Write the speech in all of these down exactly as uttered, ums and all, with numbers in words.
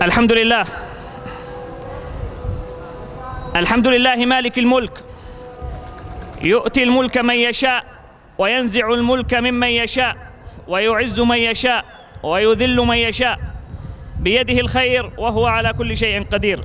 الحمد لله الحمد لله مالك الملك، يؤتي الملك من يشاء وينزع الملك ممن يشاء ويعز من يشاء ويذل من يشاء، بيده الخير وهو على كل شيء قدير.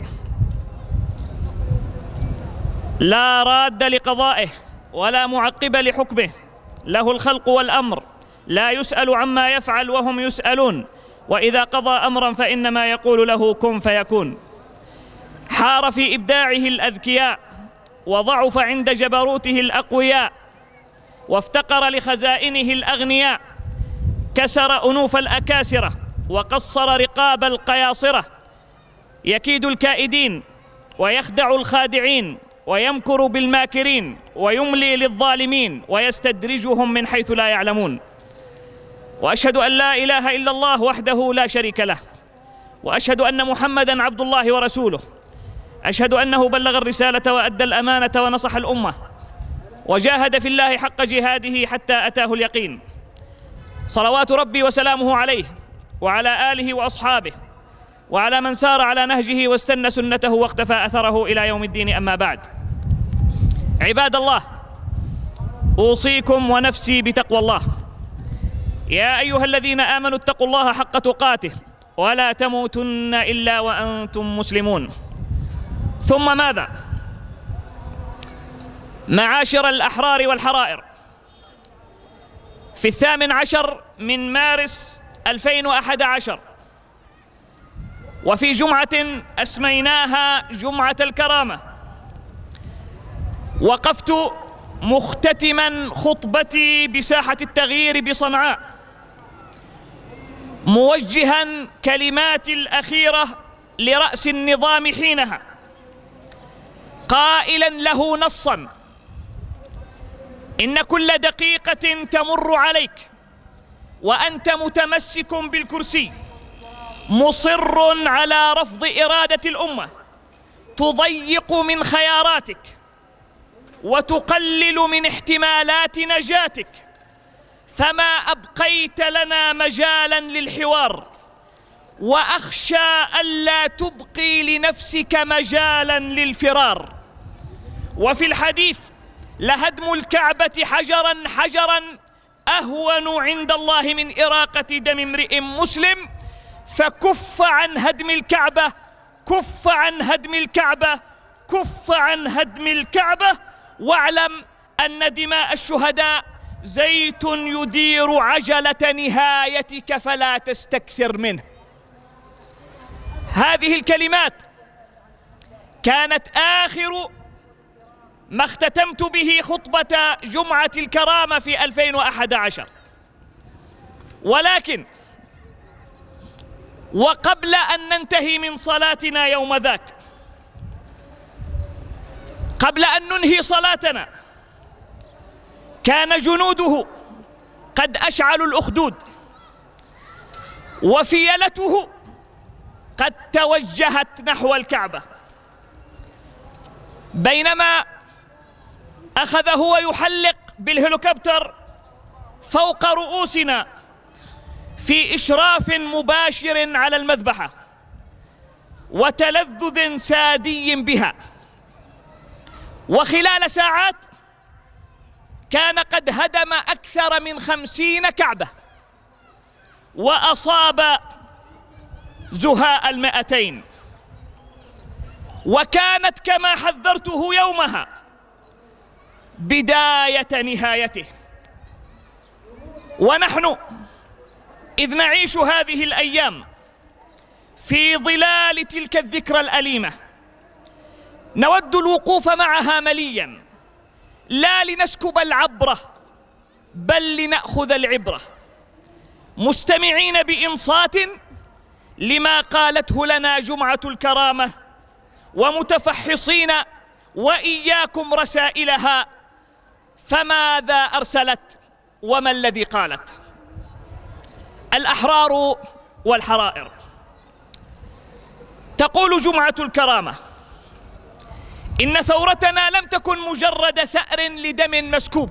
لا راد لقضائه ولا معقب لحكمه، له الخلق والأمر، لا يسأل عما يفعل وهم يسألون، وإذا قضى أمرا فإنما يقول له كن فيكون. حار في إبداعه الأذكياء وضعف عند جبروته الأقوياء، وافتقر لخزائنه الأغنياء، كسر أنوف الأكاسرة وقصر رقاب القياصرة، يكيد الكائدين ويخدع الخادعين ويمكر بالماكرين ويملي للظالمين ويستدرجهم من حيث لا يعلمون. وأشهد أن لا إله إلا الله وحده لا شريك له، وأشهد أن محمدًا عبد الله ورسوله، أشهد أنه بلغ الرسالة وأدى الأمانة ونصح الأمة وجاهد في الله حق جهاده حتى أتاه اليقين. صلوات ربي وسلامه عليه وعلى آله وأصحابه وعلى من سار على نهجه واستنى سنته واقتفى أثره إلى يوم الدين. أما بعد، عباد الله، أوصيكم ونفسي بتقوى الله. يا أيها الذين آمنوا اتقوا الله حق تقاته ولا تموتن إلا وأنتم مسلمون. ثم ماذا؟ معاشر الأحرار والحرائر، في الثامن عشر من مارس ألفين وأحد عشر، وفي جمعة أسميناها جمعة الكرامة، وقفت مختتما خطبتي بساحة التغيير بصنعاء، موجها كلماتي الأخيرة لرأس النظام حينها، قائلا له نصا: إن كل دقيقة تمر عليك وأنت متمسك بالكرسي مصر على رفض إرادة الأمة، تضيق من خياراتك وتقلل من احتمالات نجاتك، فما أبقيت لنا مجالا للحوار، وأخشى ألا تبقي لنفسك مجالا للفرار. وفي الحديث: لهدم الكعبة حجرا حجرا أهون عند الله من إراقة دم امرئ مسلم، فكف عن هدم الكعبة، كف عن هدم الكعبة، كف عن هدم الكعبة، واعلم أن دماء الشهداء زيت يدير عجلة نهايتك فلا تستكثر منه. هذه الكلمات كانت آخر ما اختتمت به خطبة جمعة الكرامة في ألفين وأحد عشر، ولكن وقبل أن ننتهي من صلاتنا يوم ذاك، قبل أن ننهي صلاتنا، كان جنوده قد أشعلوا الأخدود، وفيلته قد توجهت نحو الكعبة، بينما أخذ هو يحلق بالهليكوبتر فوق رؤوسنا في إشراف مباشر على المذبحة وتلذذ سادي بها. وخلال ساعات كان قد هدم أكثر من خمسين كعبة وأصاب زهاء المئتين، وكانت كما حذرته يومها بداية نهايته. ونحن إذ نعيش هذه الأيام في ظلال تلك الذكرى الأليمة، نود الوقوف معها مليا، لا لنسكب العبرة بل لنأخذ العبرة، مستمعين بإنصات لما قالته لنا جمعة الكرامة، ومتفحصين وإياكم رسائلها، فماذا أرسلت وما الذي قالت؟ الأحرار والحرائر. تقول جمعة الكرامة: إن ثورتنا لم تكن مجرد ثأر لدم مسكوب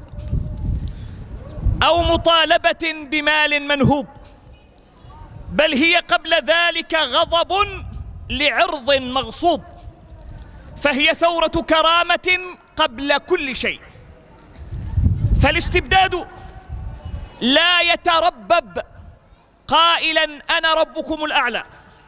أو مطالبة بمال منهوب، بل هي قبل ذلك غضب لعرض مغصوب، فهي ثورة كرامة قبل كل شيء. فالاستبداد لا يتربب قائلا أنا ربكم الأعلى،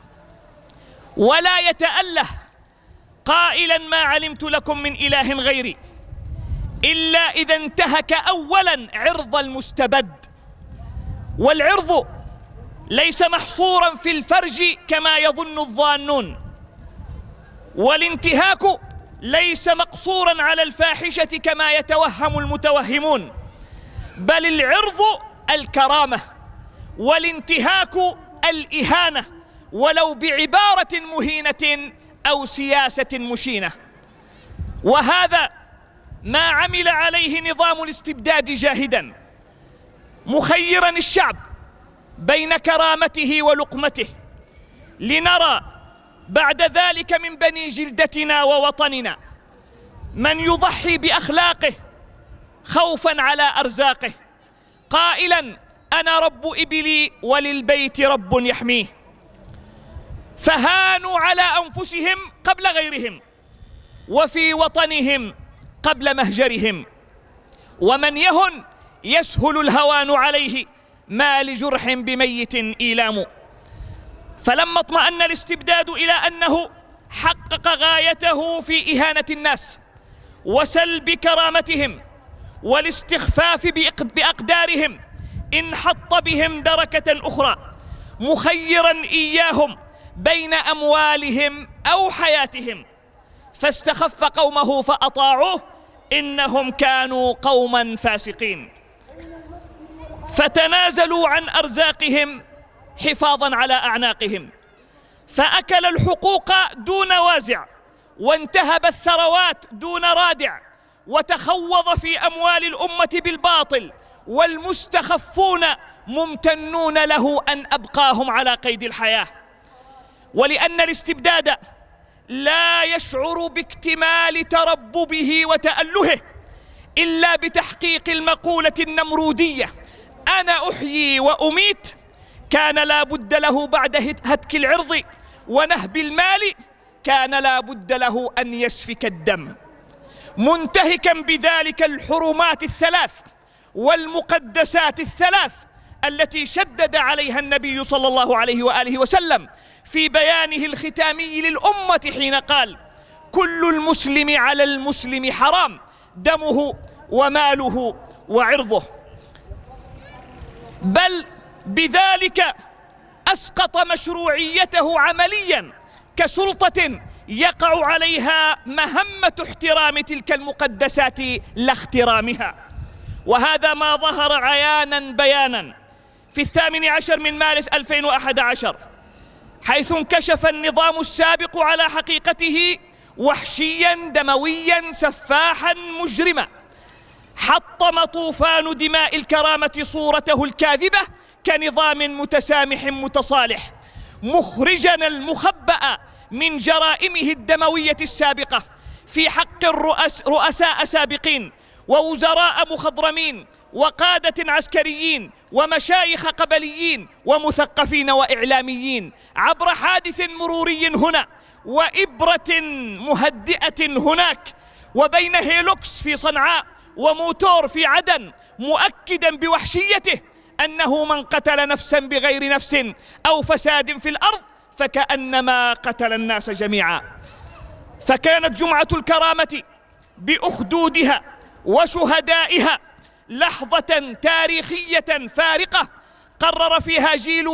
ولا يتأله قائلا ما علمت لكم من إله غيري، إلا إذا انتهك أولا عرض المستبد. والعرض ليس محصورا في الفرج كما يظن الظانون، والانتهاك ليس مقصورا على الفاحشة كما يتوهم المتوهمون، بل العرض الكرامة، والانتهاك الإهانة، ولو بعبارة مهينة أو سياسة مشينة. وهذا ما عمل عليه نظام الاستبداد جاهدا، مخيرا الشعب بين كرامته ولقمته، لنرى بعد ذلك من بني جلدتنا ووطننا من يضحي بأخلاقه خوفا على أرزاقه، قائلا أنا رب إبلي وللبيت رب يحميه. فهانوا على أنفسهم قبل غيرهم، وفي وطنهم قبل مهجرهم. ومن يهن يسهل الهوان عليه، ما لجرح بميت إيلام. فلما اطمأن الاستبداد إلى أنه حقق غايته في إهانة الناس وسلب كرامتهم والاستخفاف بأقدارهم، انحط بهم دركة أخرى، مخيرا إياهم بين أموالهم أو حياتهم، فاستخف قومه فأطاعوه، إنهم كانوا قوما فاسقين. فتنازلوا عن أرزاقهم حفاظا على أعناقهم، فأكل الحقوق دون وازع، وانتهب الثروات دون رادع، وتخوض في أموال الأمة بالباطل، والمستخفون ممتنون له أن أبقاهم على قيد الحياة. ولأن الاستبداد لا يشعر باكتمال ترببه وتألهه إلا بتحقيق المقولة النمرودية أنا أحيي وأميت، كان لا بد له بعد هتك العرض ونهب المال، كان لا بد له أن يسفك الدم، منتهكا بذلك الحرمات الثلاث والمقدسات الثلاث التي شدد عليها النبي صلى الله عليه وآله وسلم في بيانه الختامي للأمة حين قال: كل المسلم على المسلم حرام دمه وماله وعرضه. بل بذلك أسقط مشروعيته عمليا كسلطة يقع عليها مهمة احترام تلك المقدسات لا اخترامها. وهذا ما ظهر عيانا بيانا في الثامن عشر من مارس ألفين وأحد عشر، حيث انكشف النظام السابق على حقيقته وحشيا دمويا سفاحا مجرما، حطم طوفان دماء الكرامة صورته الكاذبة كنظام متسامح متصالح، مخرجا المخبأ من جرائمه الدموية السابقة في حق الرؤس رؤساء سابقين ووزراء مخضرمين وقادة عسكريين ومشايخ قبليين ومثقفين وإعلاميين، عبر حادث مروري هنا وإبرة مهدئة هناك، وبين هيلوكس في صنعاء وموتور في عدن، مؤكدا بوحشيته أنه من قتل نفسا بغير نفس أو فساد في الأرض فكأنما قتل الناس جميعا. فكانت جمعة الكرامة بأخدودها وشهدائها لحظة تاريخية فارقة، قرر فيها جيل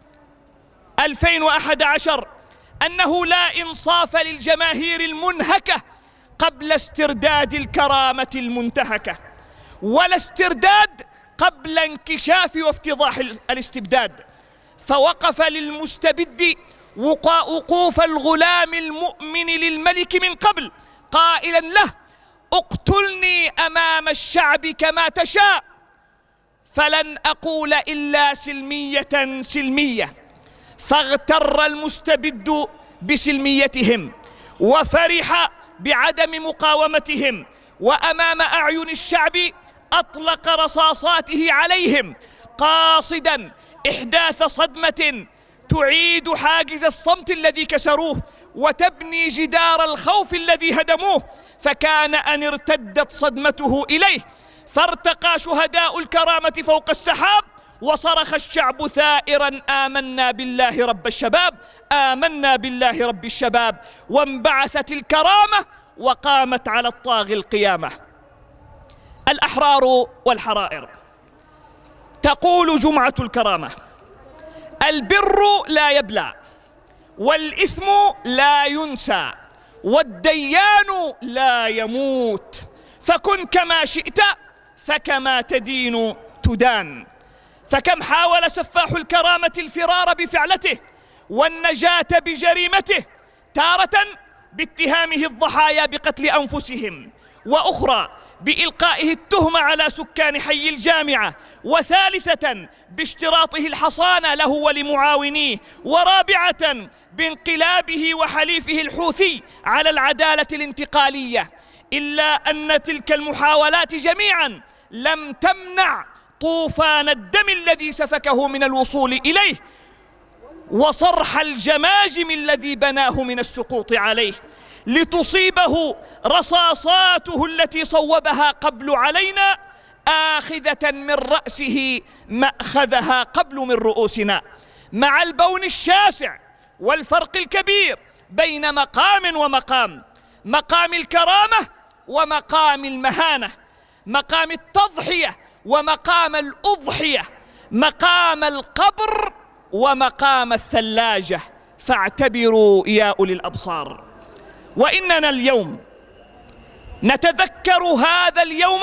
ألفين وأحد عشر أنه لا إنصاف للجماهير المنهكة قبل استرداد الكرامة المنتهكة، ولا استرداد قبل انكشاف وافتضاح الاستبداد. فوقف للمستبد وقوف الغلام المؤمن للملك من قبل، قائلا له: اقتلني أمام الشعب كما تشاء، فلن أقول إلا سلمية سلمية. فاغتر المستبد بسلميتهم وفرح بعدم مقاومتهم، وأمام أعين الشعب أطلق رصاصاته عليهم، قاصدا إحداث صدمة تعيد حاجز الصمت الذي كسروه وتبني جدار الخوف الذي هدموه، فكان أن ارتدت صدمته إليه، فارتقى شهداء الكرامة فوق السحاب، وصرخ الشعب ثائرا: آمنا بالله رب الشباب، آمنا بالله رب الشباب. وانبعثت الكرامة وقامت على الطاغي القيامة. الأحرار والحرائر. تقول جمعة الكرامة: البر لا يبلى، والإثم لا ينسى، والديان لا يموت، فكن كما شئت فكما تدين تدان. فكم حاول سفاح الكرامة الفرار بفعلته والنجاة بجريمته، تارة باتهامه الضحايا بقتل أنفسهم، وأخرى بإلقائه التهمة على سكان حي الجامعة، وثالثة باشتراطه الحصانة له ولمعاونيه، ورابعة بانقلابه وحليفه الحوثي على العدالة الانتقالية. إلا أن تلك المحاولات جميعا لم تمنع طوفان الدم الذي سفكه من الوصول إليه، وصرح الجماجم الذي بناه من السقوط عليه، لتصيبه رصاصاته التي صوبها قبل علينا آخذة من رأسه مأخذها قبل من رؤوسنا، مع البون الشاسع والفرق الكبير بين مقام ومقام: مقام الكرامة ومقام المهانة، مقام التضحية ومقام الأضحية، مقام القبر ومقام الثلاجة. فاعتبروا يا أولي الأبصار. وإننا اليوم نتذكر هذا اليوم،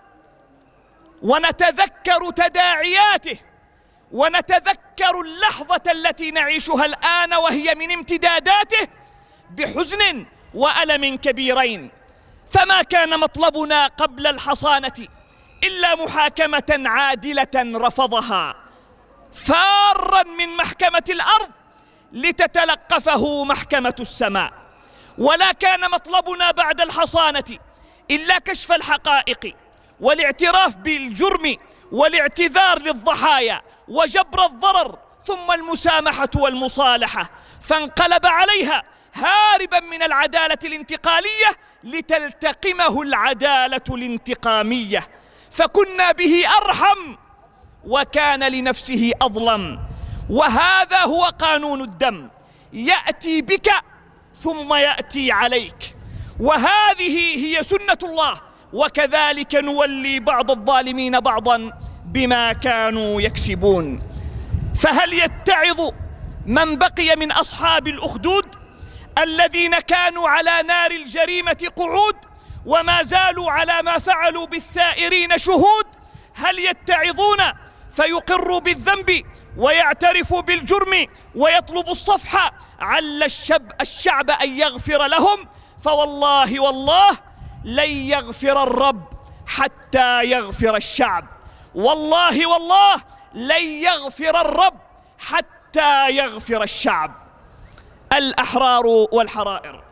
ونتذكر تداعياته، ونتذكر اللحظة التي نعيشها الآن وهي من امتداداته بحزن وألم كبيرين. فما كان مطلبنا قبل الحصانة إلا محاكمة عادلة رفضها فارا من محكمة الأرض لتتلقفه محكمة السماء، ولا كان مطلبنا بعد الحصانة إلا كشف الحقائق والاعتراف بالجرم والاعتذار للضحايا وجبر الضرر، ثم المسامحة والمصالحة، فانقلب عليها هاربا من العدالة الانتقالية لتلتقمه العدالة الانتقامية. فكنا به أرحم وكان لنفسه أظلم. وهذا هو قانون الدم، يأتي بك ثم يأتي عليك، وهذه هي سنة الله، وكذلك نولي بعض الظالمين بعضا بما كانوا يكسبون. فهل يتعظ من بقي من أصحاب الأخدود الذين كانوا على نار الجريمة قعود وما زالوا على ما فعلوا بالثائرين شهود؟ هل يتعظون فيقروا بالذنب ويعترفوا بالجرم ويطلبوا الصفحة عل الشب الشعب أن يغفر لهم؟ فوالله والله لن يغفر الرب حتى يغفر الشعب، والله والله لن يغفر الرب حتى يغفر الشعب. الأحرار والحرائر.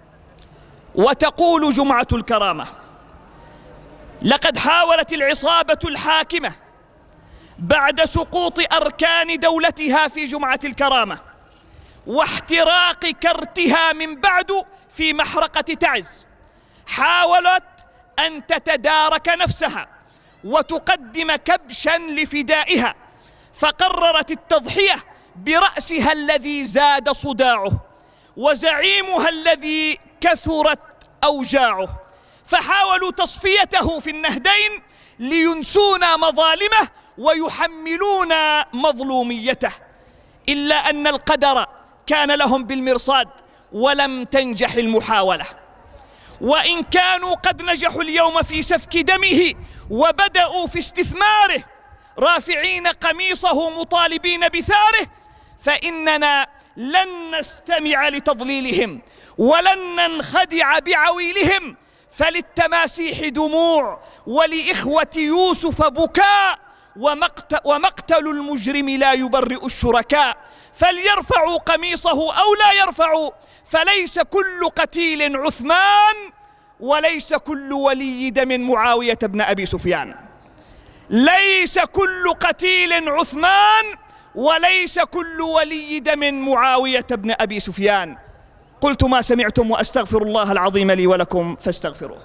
وتقول جمعة الكرامة: لقد حاولت العصابة الحاكمة بعد سقوط أركان دولتها في جمعة الكرامة واحتراق كرتها من بعد في محرقة تعز، حاولت أن تتدارك نفسها وتقدم كبشا لفدائها، فقررت التضحية برأسها الذي زاد صداعه وزعيمها الذي كثرت أوجاعه، فحاولوا تصفيته في النهدين لينسونا مظالمه ويحملونا مظلوميته. إلا أن القدر كان لهم بالمرصاد ولم تنجح المحاولة، وإن كانوا قد نجحوا اليوم في سفك دمه وبدأوا في استثماره رافعين قميصه مطالبين بثاره، فإننا لن نستمع لتضليلهم ولن ننخدع بعويلهم، فللتماسيح دموع ولإخوة يوسف بكاء، ومقتل المجرم لا يبرئ الشركاء، فليرفعوا قميصه أو لا يرفعوا، فليس كل قتيل عثمان وليس كل ولي دم معاوية بن أبي سفيان. ليس كل قتيل عثمان وليس كل ولي دم معاوية بن أبي سفيان. قلت ما سمعتم وأستغفر الله العظيم لي ولكم فاستغفروه.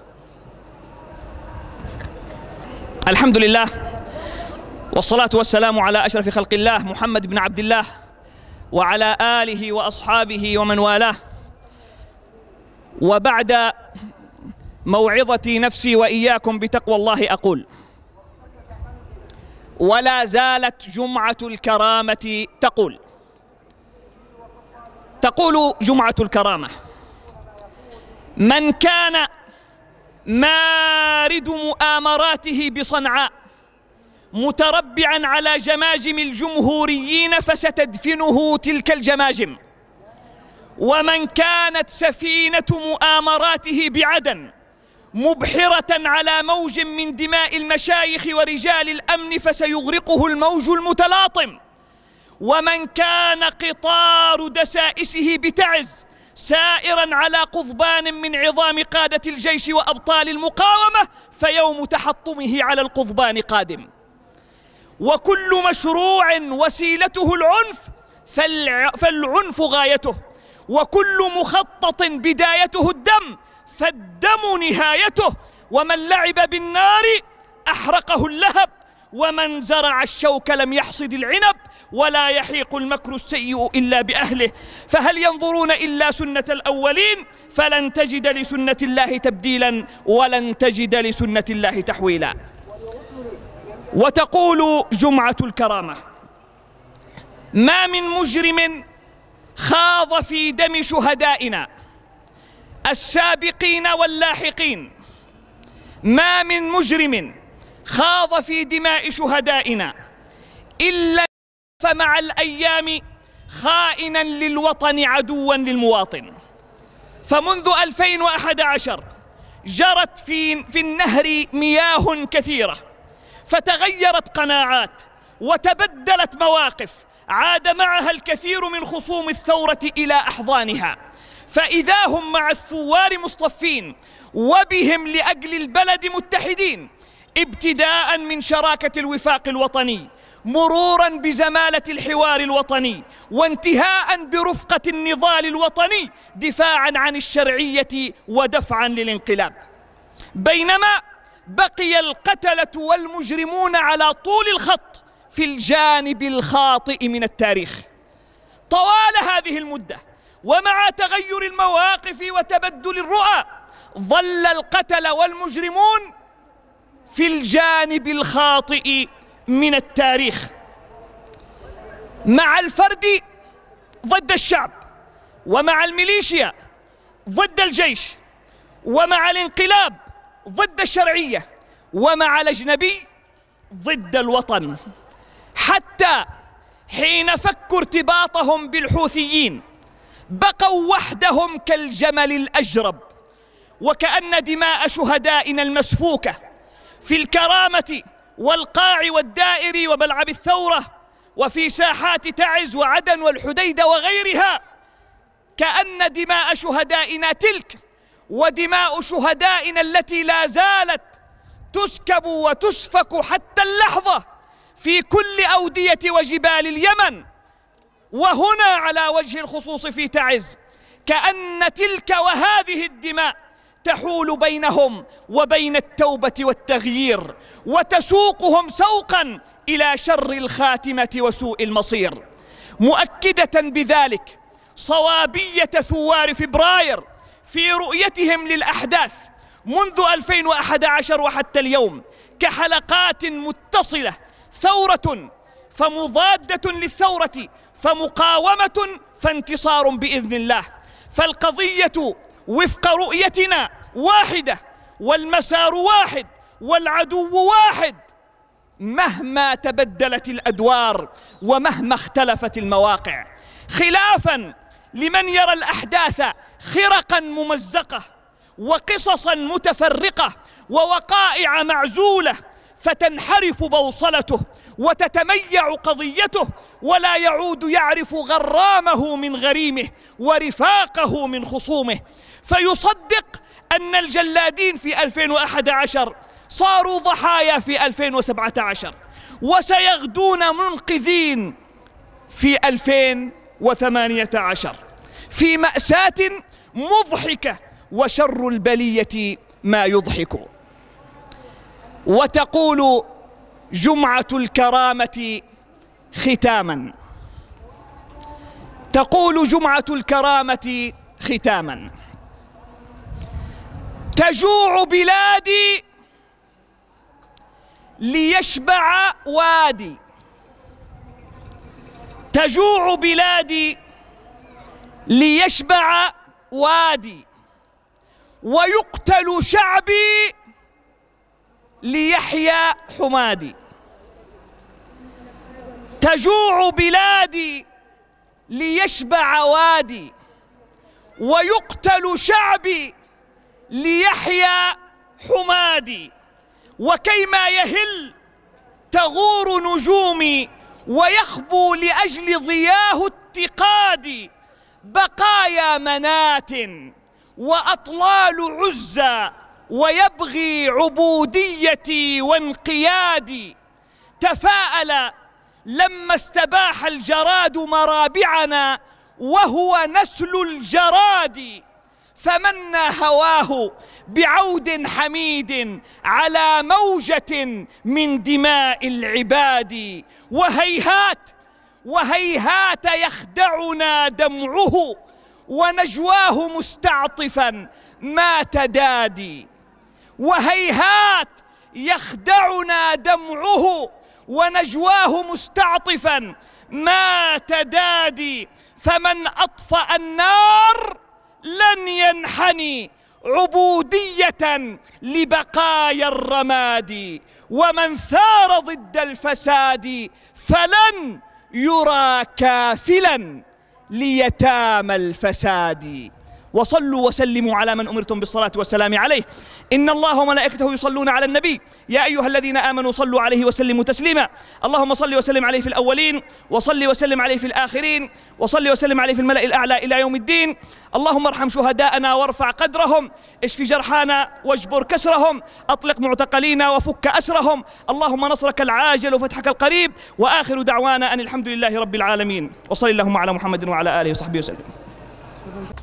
الحمد لله والصلاة والسلام على أشرف خلق الله محمد بن عبد الله وعلى آله وأصحابه ومن والاه. وبعد موعظتي نفسي وإياكم بتقوى الله أقول: ولا زالت جمعة الكرامة تقول تقول جمعة الكرامة: من كان مارد مؤامراته بصنعاء متربعا على جماجم الجمهوريين فستدفنه تلك الجماجم، ومن كانت سفينة مؤامراته بعدن مبحرة على موج من دماء المشايخ ورجال الأمن فسيغرقه الموج المتلاطم، ومن كان قطار دسائسه بتعز سائرا على قضبان من عظام قادة الجيش وأبطال المقاومة فيوم تحطمه على القضبان قادم. وكل مشروع وسيلته العنف فالعنف غايته، وكل مخطط بدايته الدم فالدم نهايته، ومن لعب بالنار أحرقه اللهب، ومن زرع الشوك لم يحصد العنب، ولا يحيق المكر السيء إلا بأهله، فهل ينظرون إلا سنة الأولين فلن تجد لسنة الله تبديلا ولن تجد لسنة الله تحويلا. وتقول جمعة الكرامة: ما من مجرم خاض في دم شهدائنا السابقين واللاحقين، ما من مجرم خاض في دماء شهدائنا إلا فمع الأيام خائنا للوطن عدوا للمواطن. فمنذ ألفين وأحد عشر جرت في, في النهر مياه كثيرة، فتغيرت قناعات وتبدلت مواقف، عاد معها الكثير من خصوم الثورة إلى أحضانها، فإذا هم مع الثوار مصطفين وبهم لأجل البلد متحدين، ابتداء من شراكة الوفاق الوطني، مرورا بزمالة الحوار الوطني، وانتهاء برفقة النضال الوطني، دفاعا عن الشرعية ودفعا للانقلاب. بينما بقي القتلة والمجرمون على طول الخط في الجانب الخاطئ من التاريخ. طوال هذه المدة ومع تغير المواقف وتبدل الرؤى ظل القتلة والمجرمون في الجانب الخاطئ من التاريخ، مع الفرد ضد الشعب، ومع الميليشيا ضد الجيش، ومع الانقلاب ضد الشرعية، ومع الأجنبي ضد الوطن، حتى حين فكوا ارتباطهم بالحوثيين بقوا وحدهم كالجمل الأجرب. وكأن دماء شهدائنا المسفوكة في الكرامة والقاع والدائر وملعب الثورة وفي ساحات تعز وعدن والحديدة وغيرها، كأن دماء شهدائنا تلك ودماء شهدائنا التي لا زالت تسكب وتسفك حتى اللحظة في كل أودية وجبال اليمن، وهنا على وجه الخصوص في تعز، كأن تلك وهذه الدماء تحول بينهم وبين التوبة والتغيير، وتسوقهم سوقا إلى شر الخاتمة وسوء المصير، مؤكدة بذلك صوابية ثوار فبراير في رؤيتهم للأحداث منذ ألفين وأحد عشر وحتى اليوم كحلقات متصلة: ثورة فمضادة للثورة، فمقاومة فانتصار بإذن الله. فالقضية وفق رؤيتنا واحدة، والمسار واحد، والعدو واحد، مهما تبدلت الأدوار ومهما اختلفت المواقع، خلافا لمن يرى الأحداث خرقا ممزقة وقصصا متفرقة ووقائع معزولة، فتنحرف بوصلته وتتميع قضيته، ولا يعود يعرف غرامه من غريمه ورفاقه من خصومه، فيصدق أن الجلادين في ألفين وأحد عشر صاروا ضحايا في ألفين وسبعة عشر، وسيغدون منقذين في ألفين وثمانية عشر في مأساة مضحكة، وشر البلية ما يضحك. وتقول جمعة الكرامة ختاما، تقول جمعة الكرامة ختاما: تجوع بلادي ليشبع وادي، تجوع بلادي ليشبع وادي، ويقتل شعبي ليحيا حمادي. تجوع بلادي ليشبع وادي، ويقتل شعبي ليحيا حمادي. وكيما يهل تغور نجومي، ويخبو لأجل ضياه اتقادي. بقايا منات وأطلال عزى، ويبغي عبوديتي وانقيادي. تفاءل لما استباح الجراد مرابعنا، وهو نسل الجراد. فمنى هواه بعود حميد على موجة من دماء العباد. وهيهات وهيهات يخدعنا دمعه، ونجواه مستعطفا ما تدادي. وهيهات يخدعنا دمعه، ونجواه مستعطفا ما تدادي. فمن أطفأ النار لن ينحني عبودية لبقايا الرماد. ومن ثار ضد الفساد فلن يرى كافلا ليتامى الفساد. وصلوا وسلموا على من أمرتم بالصلاة والسلام عليه. إن الله وملائكته يصلون على النبي يا أيها الذين آمنوا صلوا عليه وسلموا تسليما. اللهم صل وسلم عليه في الأولين، وصل وسلم عليه في الآخرين، وصل وسلم عليه في الملأ الأعلى إلى يوم الدين. اللهم ارحم شهداءنا وارفع قدرهم، اشف جرحانا واجبر كسرهم، أطلق معتقلينا وفك أسرهم. اللهم نصرك العاجل وفتحك القريب. وآخر دعوانا أن الحمد لله رب العالمين. وصل اللهم على محمد وعلى آله وصحبه وسلم.